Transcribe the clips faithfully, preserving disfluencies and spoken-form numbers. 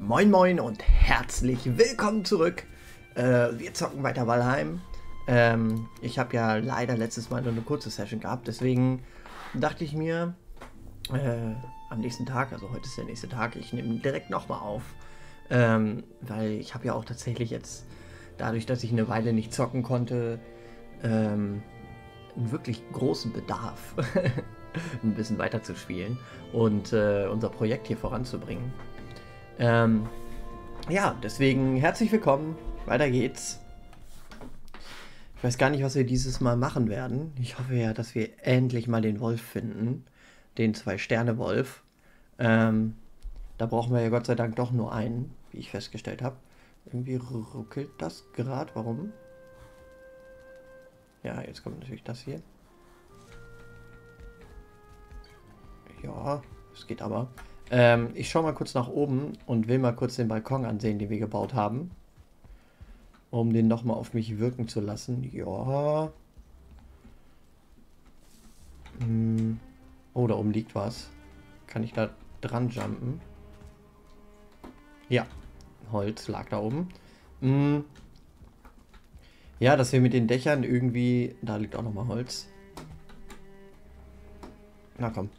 Moin Moin und herzlich willkommen zurück. Äh, wir zocken weiter Valheim. Ähm, ich habe ja leider letztes Mal nur eine kurze Session gehabt, deswegen dachte ich mir, äh, am nächsten Tag, also heute ist der nächste Tag, ich nehme direkt nochmal auf. Ähm, weil ich habe ja auch tatsächlich jetzt, dadurch, dass ich eine Weile nicht zocken konnte, ähm, einen wirklich großen Bedarf, ein bisschen weiter zu spielen und äh, unser Projekt hier voranzubringen. Ähm, ja, deswegen herzlich willkommen. Weiter geht's. Ich weiß gar nicht, was wir dieses Mal machen werden. Ich hoffe ja, dass wir endlich mal den Wolf finden. Den Zwei-Sterne-Wolf. Ähm, da brauchen wir ja Gott sei Dank doch nur einen, wie ich festgestellt habe. Irgendwie ruckelt das gerade. Warum? Ja, jetzt kommt natürlich das hier. Ja, es geht aber. Ähm, ich schaue mal kurz nach oben und will mal kurz den Balkon ansehen, den wir gebaut haben. Um den nochmal auf mich wirken zu lassen. Ja. Hm. Oh, da oben liegt was. Kann ich da dran jumpen? Ja. Holz lag da oben. Hm. Ja, dass wir mit den Dächern irgendwie... Da liegt auch nochmal Holz. Na komm.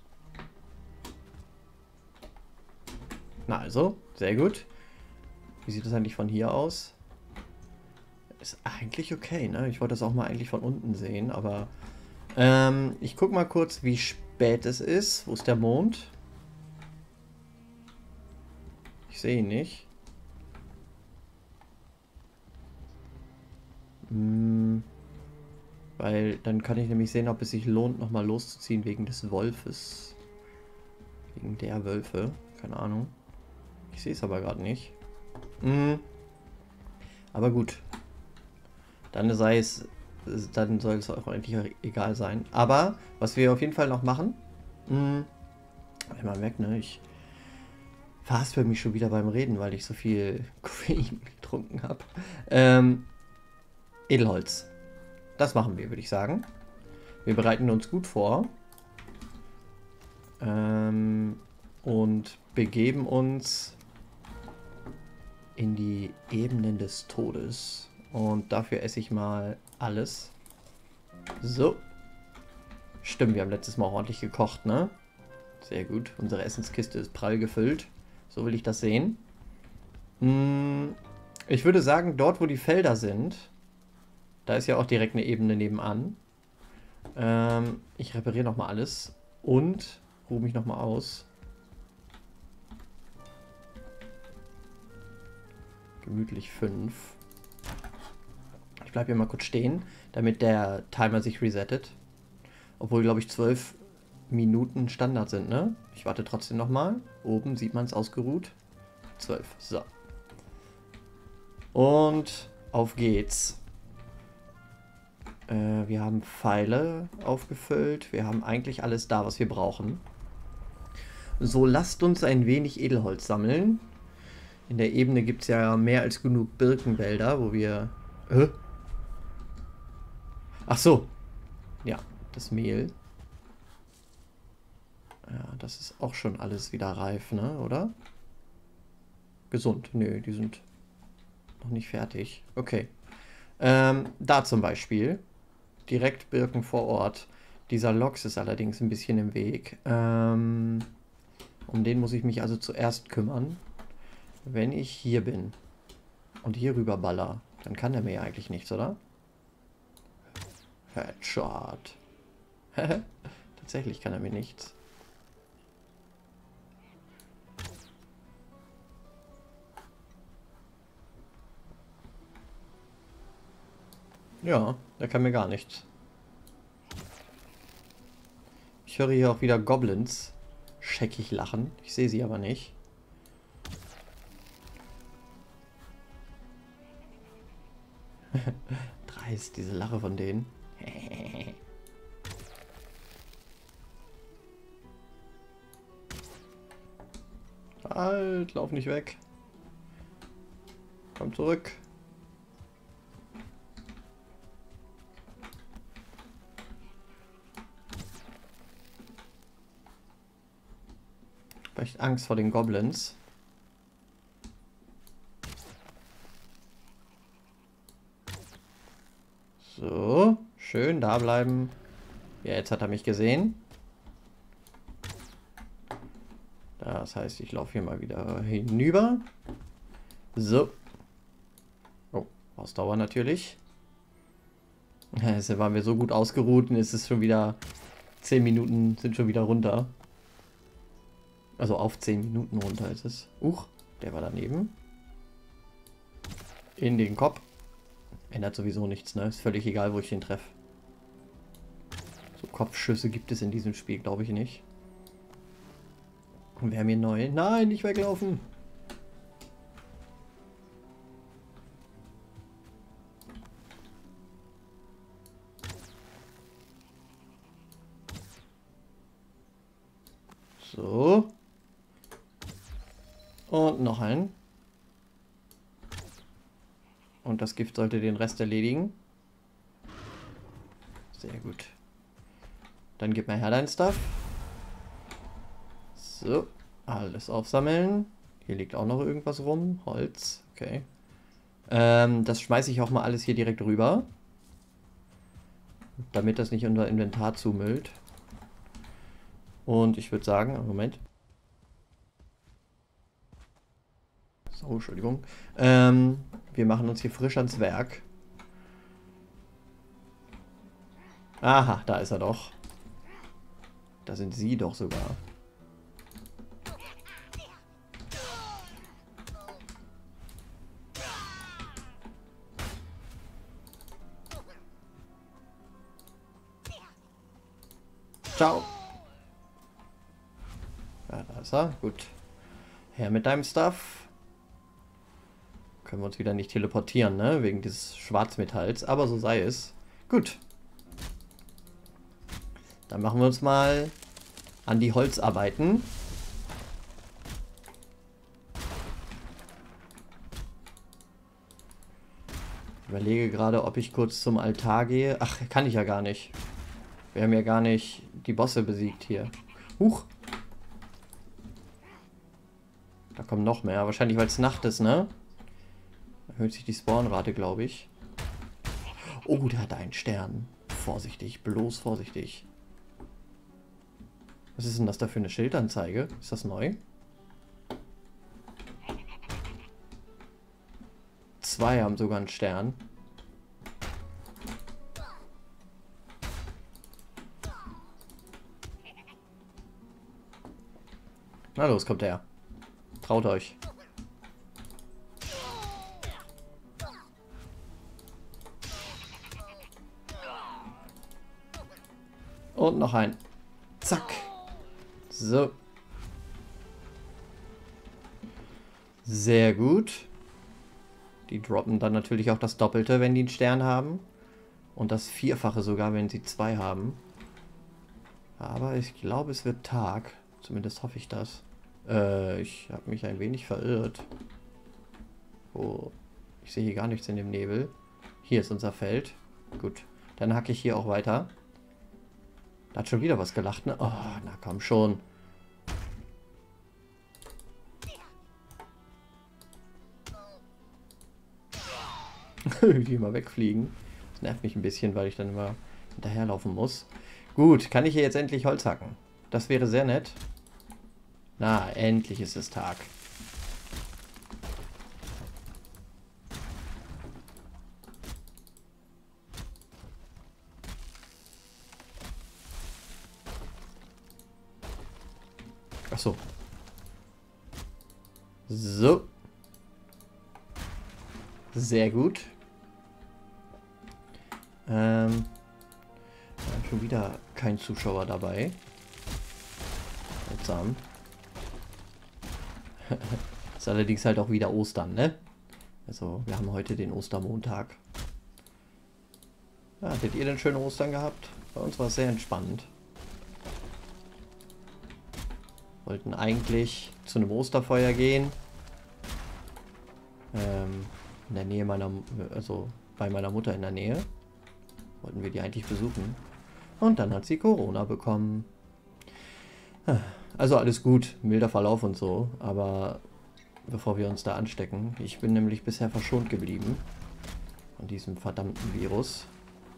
Na also, sehr gut. Wie sieht das eigentlich von hier aus? Ist eigentlich okay, ne? Ich wollte das auch mal eigentlich von unten sehen, aber... Ähm, ich guck mal kurz, wie spät es ist. Wo ist der Mond? Ich sehe ihn nicht. Hm, weil dann kann ich nämlich sehen, ob es sich lohnt, nochmal loszuziehen wegen des Wolfes. Wegen der Wölfe. Keine Ahnung. Ich sehe es aber gerade nicht. Hm, aber gut. Dann sei es... Dann soll es auch eigentlich egal sein. Aber, was wir auf jeden Fall noch machen... Hm, man merkt, ne? Ich verhaspel mich schon wieder beim Reden, weil ich so viel Koffein getrunken habe. Ähm, Edelholz. Das machen wir, würde ich sagen. Wir bereiten uns gut vor. Ähm, und begeben uns in die Ebenen des Todes. Und dafür esse ich mal alles. So. Stimmt, wir haben letztes Mal auch ordentlich gekocht, ne? Sehr gut. Unsere Essenskiste ist prall gefüllt. So will ich das sehen. Hm, ich würde sagen, dort wo die Felder sind, da ist ja auch direkt eine Ebene nebenan. Ähm, ich repariere nochmal alles und ruhe mich nochmal aus. Gemütlich fünf. Ich bleibe hier mal kurz stehen, damit der Timer sich resettet. Obwohl, glaube ich, zwölf Minuten Standard sind, ne? Ich warte trotzdem nochmal. Oben sieht man es ausgeruht. zwölf. So. Und auf geht's. Äh, wir haben Pfeile aufgefüllt. Wir haben eigentlich alles da, was wir brauchen. So, lasst uns ein wenig Edelholz sammeln. In der Ebene gibt es ja mehr als genug Birkenwälder, wo wir... Hä? Ach so. Ja, das Mehl. Ja, das ist auch schon alles wieder reif, ne? Oder? Gesund. Nö, die sind noch nicht fertig. Okay. Ähm, da zum Beispiel. Direkt Birken vor Ort. Dieser Loks ist allerdings ein bisschen im Weg. Ähm, um den muss ich mich also zuerst kümmern. Wenn ich hier bin und hier rüber baller, dann kann der mir ja eigentlich nichts, oder? Headshot. Tatsächlich kann er mir nichts. Ja, der kann mir gar nichts. Ich höre hier auch wieder Goblins scheckig lachen. Ich sehe sie aber nicht. Dreist, diese Lache von denen. Halt, lauf nicht weg. Komm zurück. Vielleicht Angst vor den Goblins. So, schön da bleiben. Ja, jetzt hat er mich gesehen. Das heißt, ich laufe hier mal wieder hinüber. So. Oh, Ausdauer natürlich. Jetzt waren wir so gut ausgeruht und es ist schon wieder zehn Minuten sind schon wieder runter. Also auf zehn Minuten runter ist es. Uch, der war daneben. In den Kopf. Ändert sowieso nichts, ne? Ist völlig egal, wo ich den treffe. So Kopfschüsse gibt es in diesem Spiel, glaube ich, nicht. Und wer mir neu? Nein, nicht weglaufen! So. Und noch ein. Und das Gift sollte den Rest erledigen. Sehr gut. Dann gib mir her dein Stuff. So. Alles aufsammeln. Hier liegt auch noch irgendwas rum. Holz. Okay. Ähm, das schmeiße ich auch mal alles hier direkt rüber. Damit das nicht unser Inventar zumüllt. Und ich würde sagen, Moment. So, Entschuldigung. Ähm, wir machen uns hier frisch ans Werk. Aha, da ist er doch. Da sind sie doch sogar. Ciao. Ja, da ist er. Gut. Her mit deinem Stuff. Können wir uns wieder nicht teleportieren, ne? Wegen dieses Schwarzmetalls. Aber so sei es. Gut. Dann machen wir uns mal an die Holzarbeiten. Ich überlege gerade, ob ich kurz zum Altar gehe. Ach, kann ich ja gar nicht. Wir haben ja gar nicht die Bosse besiegt hier. Huch. Da kommen noch mehr. Wahrscheinlich, weil es Nacht ist, ne? Erhöht sich die Spawnrate, glaube ich. Oh, der hat einen Stern. Vorsichtig, bloß vorsichtig. Was ist denn das da für eine Schildanzeige? Ist das neu? Zwei haben sogar einen Stern. Na los, kommt her. Traut euch. Und noch ein. Zack. So. Sehr gut. Die droppen dann natürlich auch das Doppelte, wenn die einen Stern haben. Und das Vierfache sogar, wenn sie zwei haben. Aber ich glaube, es wird Tag. Zumindest hoffe ich das. Äh, ich habe mich ein wenig verirrt. Oh, ich sehe hier gar nichts in dem Nebel. Hier ist unser Feld. Gut, dann hacke ich hier auch weiter. Da hat schon wieder was gelacht, ne? Oh, na komm schon. Die immer wegfliegen. Das nervt mich ein bisschen, weil ich dann immer hinterherlaufen muss. Gut, kann ich hier jetzt endlich Holz hacken? Das wäre sehr nett. Na, endlich ist es Tag. Ach so. So. Sehr gut. Ähm, schon wieder kein Zuschauer dabei. Seltsam. Ist allerdings halt auch wieder Ostern, ne? Also, wir haben heute den Ostermontag. Ja, hattet ihr denn schöne Ostern gehabt? Bei uns war es sehr entspannend. Wollten eigentlich zu einem Osterfeuer gehen. Ähm, in der Nähe meiner, also bei meiner Mutter in der Nähe. Wollten wir die eigentlich besuchen. Und dann hat sie Corona bekommen. Also alles gut, milder Verlauf und so, aber bevor wir uns da anstecken. Ich bin nämlich bisher verschont geblieben von diesem verdammten Virus.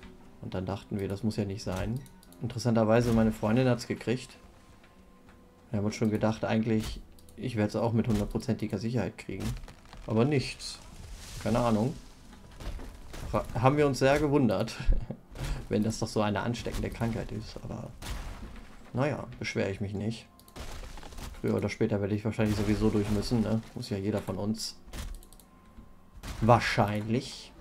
Und dann dachten wir, das muss ja nicht sein. Interessanterweise, meine Freundin hat es gekriegt. Wir haben uns schon gedacht, eigentlich, ich werde es auch mit hundertprozentiger Sicherheit kriegen. Aber nichts. Keine Ahnung. Fra- haben wir uns sehr gewundert. Wenn das doch so eine ansteckende Krankheit ist. Aber naja, beschwere ich mich nicht. Früher oder später werde ich wahrscheinlich sowieso durch müssen, ne? Muss ja jeder von uns. Wahrscheinlich.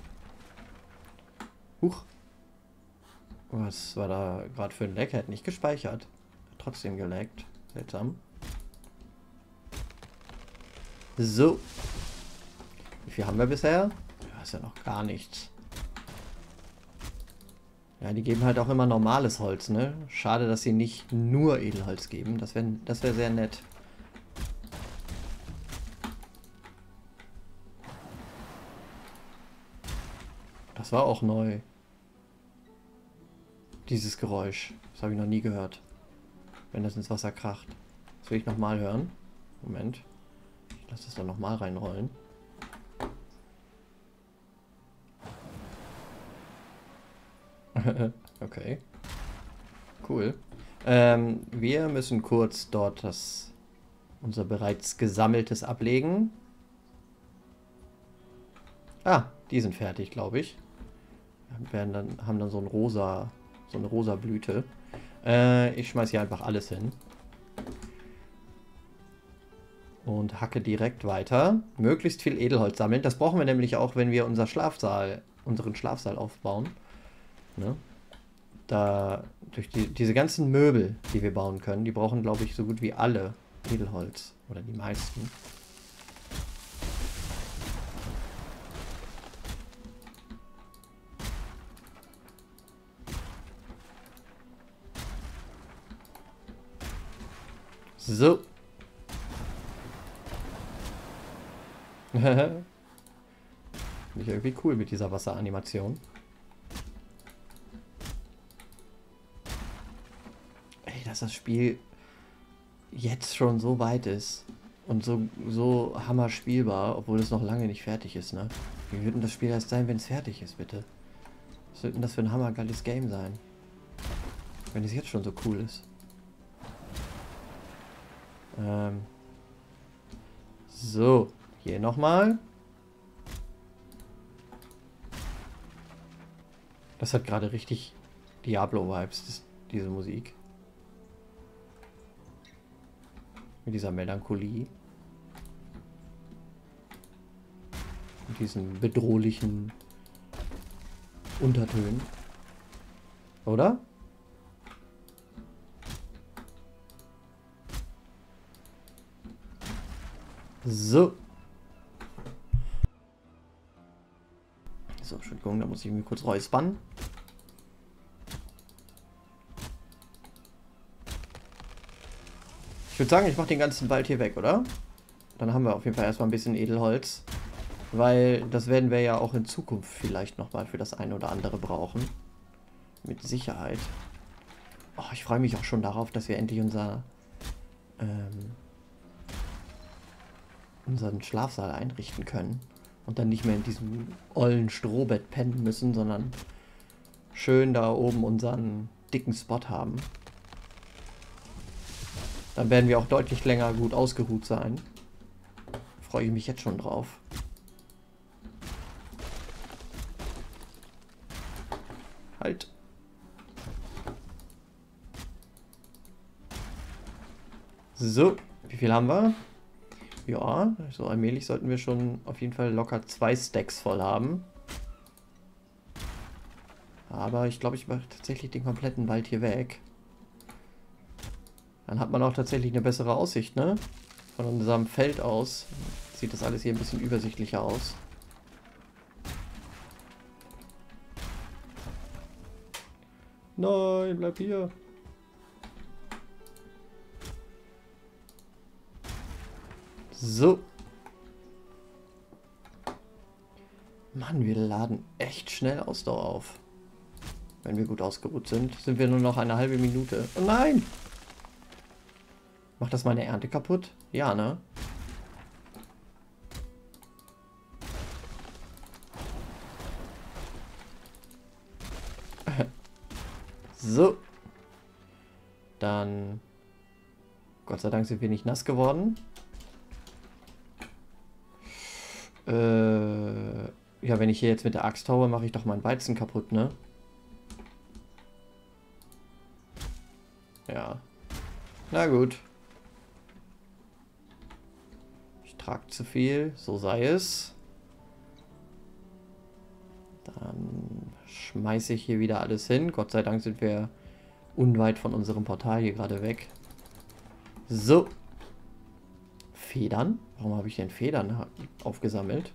Huch. Was war da gerade für ein Lag? Hat nicht gespeichert. Hat trotzdem gelaggt. Seltsam. So. Wie viel haben wir bisher? Ja, ist ja noch gar nichts. Ja, die geben halt auch immer normales Holz, ne? Schade, dass sie nicht nur Edelholz geben. Das wäre das wär sehr nett. Das war auch neu. Dieses Geräusch. Das habe ich noch nie gehört. Wenn das ins Wasser kracht. Das will ich nochmal hören. Moment. Ich lasse das dann nochmal reinrollen. Okay. Cool. Ähm, wir müssen kurz dort das unser bereits gesammeltes ablegen. Ah, die sind fertig, glaube ich. Wir werden dann, haben dann so ein rosa, so eine rosa Blüte. Äh, ich schmeiße hier einfach alles hin. Und hacke direkt weiter. Möglichst viel Edelholz sammeln. Das brauchen wir nämlich auch, wenn wir unser Schlafsaal, unseren Schlafsaal aufbauen. Ne? Da, durch die, diese ganzen Möbel, die wir bauen können, die brauchen, glaube ich, so gut wie alle Edelholz. Oder die meisten. So. Finde ich irgendwie cool mit dieser Wasseranimation. Ey, dass das Spiel jetzt schon so weit ist und so, so hammer spielbar, obwohl es noch lange nicht fertig ist, ne? Wie wird denn das Spiel erst sein, wenn es fertig ist, bitte? Was wird denn das für ein hammergeiles Game sein? Wenn es jetzt schon so cool ist. Ähm. So, hier nochmal. Das hat gerade richtig Diablo-Vibes, diese Musik. Mit dieser Melancholie. Mit diesen bedrohlichen Untertönen. Oder? So. So, Entschuldigung, da muss ich mir kurz räuspern. Ich würde sagen, ich mache den ganzen Wald hier weg, oder? Dann haben wir auf jeden Fall erstmal ein bisschen Edelholz. Weil das werden wir ja auch in Zukunft vielleicht nochmal für das eine oder andere brauchen. Mit Sicherheit. Oh, ich freue mich auch schon darauf, dass wir endlich unser... Ähm, unseren Schlafsaal einrichten können und dann nicht mehr in diesem ollen Strohbett pennen müssen, sondern schön da oben unseren dicken Spot haben. Dann werden wir auch deutlich länger gut ausgeruht sein. Freue ich mich jetzt schon drauf. Halt. So, wie viel haben wir? Ja, so allmählich sollten wir schon auf jeden Fall locker zwei Stacks voll haben. Aber ich glaube, ich mache tatsächlich den kompletten Wald hier weg. Dann hat man auch tatsächlich eine bessere Aussicht, ne? Von unserem Feld aus sieht das alles hier ein bisschen übersichtlicher aus. Nein, bleib hier. So. Mann, wir laden echt schnell Ausdauer auf. Wenn wir gut ausgeruht sind, sind wir nur noch eine halbe Minute. Oh nein! Macht das meine Ernte kaputt? Ja, ne? So. Dann... Gott sei Dank sind wir nicht nass geworden. Äh, ja, wenn ich hier jetzt mit der Axt haue, mache ich doch meinen Weizen kaputt, ne? Ja. Na gut. Ich trage zu viel, so sei es. Dann schmeiße ich hier wieder alles hin. Gott sei Dank sind wir unweit von unserem Portal hier gerade weg. So. Federn? Warum habe ich denn Federn aufgesammelt?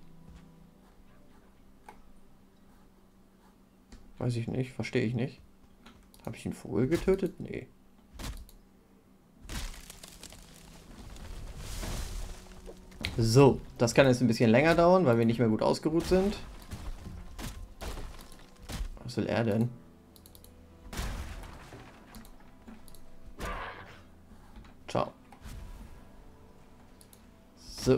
Weiß ich nicht, verstehe ich nicht. Habe ich einen Vogel getötet? Nee. So, das kann jetzt ein bisschen länger dauern, weil wir nicht mehr gut ausgeruht sind. Was will er denn? Ciao. So.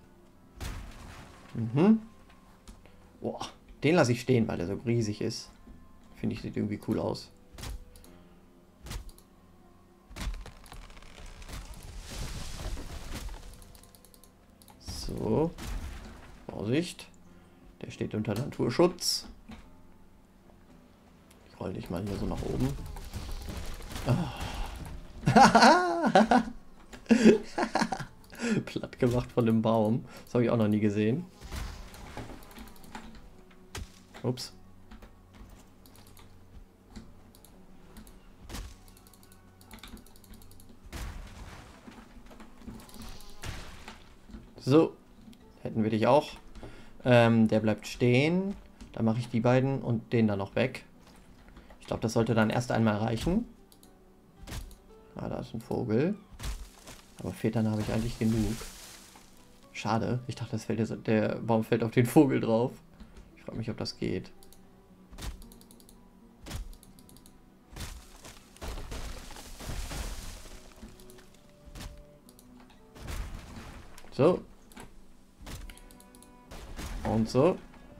Mhm. Boah, den lasse ich stehen, weil er so riesig ist. Finde ich, sieht irgendwie cool aus. So. Vorsicht. Der steht unter Naturschutz. Ich roll dich mal hier so nach oben. Oh. Platt gemacht von dem Baum. Das habe ich auch noch nie gesehen. Ups. So. Hätten wir dich auch. Ähm, der bleibt stehen. Dann mache ich die beiden und den dann noch weg. Ich glaube, das sollte dann erst einmal reichen. Ah, da ist ein Vogel. Aber Federn habe ich eigentlich genug. Schade. Ich dachte, das fällt jetzt, der Baum fällt auf den Vogel drauf. Ich frage mich, ob das geht. So. Und so.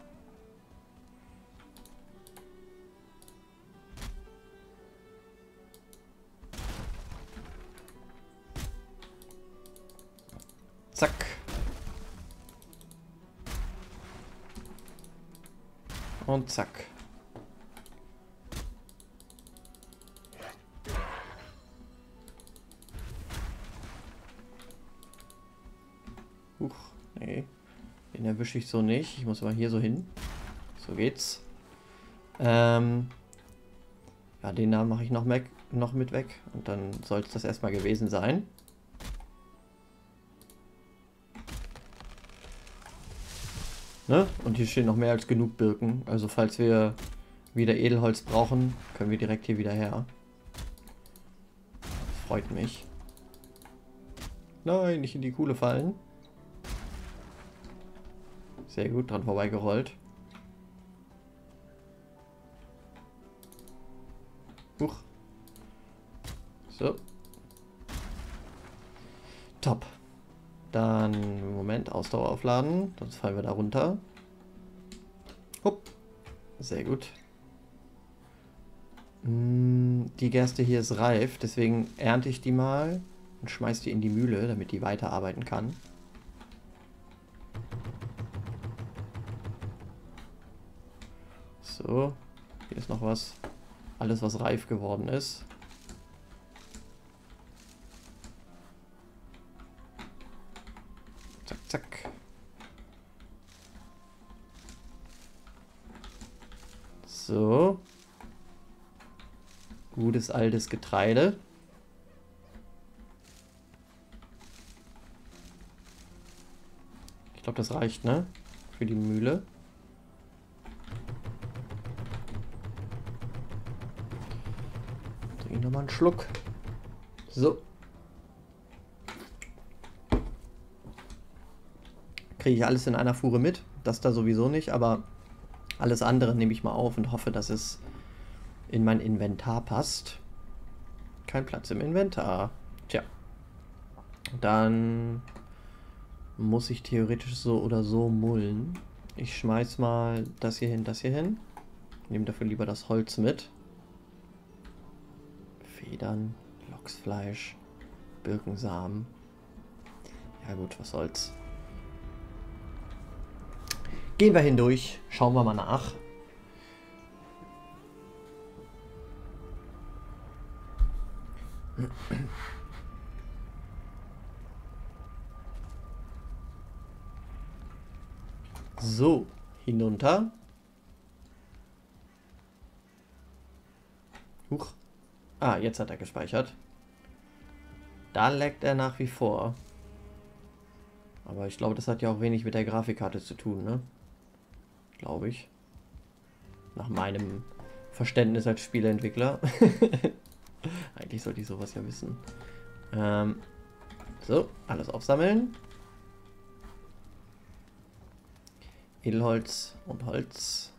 Zack. Und zack. Huch, nee. Den erwische ich so nicht. Ich muss aber hier so hin. So geht's. Ähm ja, den Namen mache ich noch, weg, noch mit weg. Und dann soll es das erstmal gewesen sein. Ne? Und hier stehen noch mehr als genug Birken. Also falls wir wieder Edelholz brauchen, können wir direkt hier wieder her. Das freut mich. Nein, nicht in die Kuhle fallen. Sehr gut, dran vorbeigerollt. Huch. So. Top. Dann, Moment, Ausdauer aufladen. Sonst fallen wir da runter. Hup. Sehr gut. Die Gerste hier ist reif, deswegen ernte ich die mal und schmeiße die in die Mühle, damit die weiterarbeiten kann. So, hier ist noch was. Alles, was reif geworden ist. Zack, zack. So. Gutes altes Getreide. Ich glaube, das reicht, ne? Für die Mühle. Trinke ich nochmal einen Schluck. So. Kriege ich alles in einer Fuhre mit. Das da sowieso nicht, aber alles andere nehme ich mal auf und hoffe, dass es in mein Inventar passt. Kein Platz im Inventar. Tja. Dann muss ich theoretisch so oder so mullen. Ich schmeiß mal das hier hin, das hier hin. Nehme dafür lieber das Holz mit. Federn, Lochsfleisch, Birkensamen. Ja gut, was soll's. Gehen wir hindurch, schauen wir mal nach. So, hinunter. Huch. Ah, jetzt hat er gespeichert. Da leckt er nach wie vor. Aber ich glaube, das hat ja auch wenig mit der Grafikkarte zu tun, ne? Glaube ich. Nach meinem Verständnis als Spieleentwickler. Eigentlich sollte ich sowas ja wissen. Ähm, so, alles aufsammeln. Edelholz und Holz.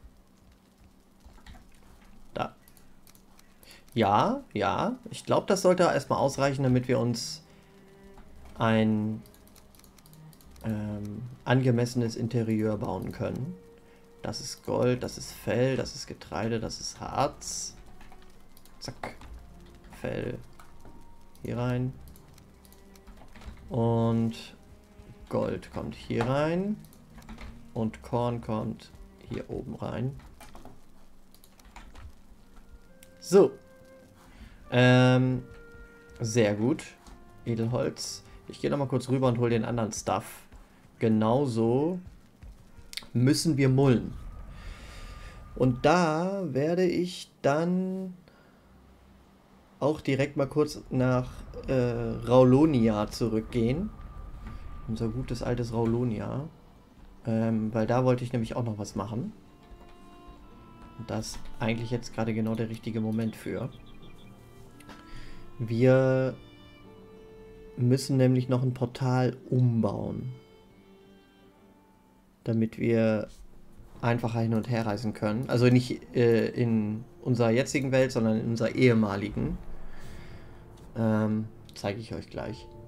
Da. Ja, ja. Ich glaube, das sollte erstmal ausreichen, damit wir uns ein ähm, angemessenes Interieur bauen können. Das ist Gold, das ist Fell, das ist Getreide, das ist Harz. Zack. Fell hier rein. Und Gold kommt hier rein. Und Korn kommt hier oben rein. So. Ähm, sehr gut. Edelholz. Ich gehe noch mal kurz rüber und hole den anderen Stuff. Genauso müssen wir mullen. Und da werde ich dann auch direkt mal kurz nach äh, Raulonia zurückgehen. Unser gutes altes Raulonia. Ähm, weil da wollte ich nämlich auch noch was machen. Und das ist eigentlich jetzt gerade genau der richtige Moment für. Wir müssen nämlich noch ein Portal umbauen. Damit wir einfacher hin und her reisen können. Also nicht äh, in unserer jetzigen Welt, sondern in unserer ehemaligen. Ähm, zeige ich euch gleich.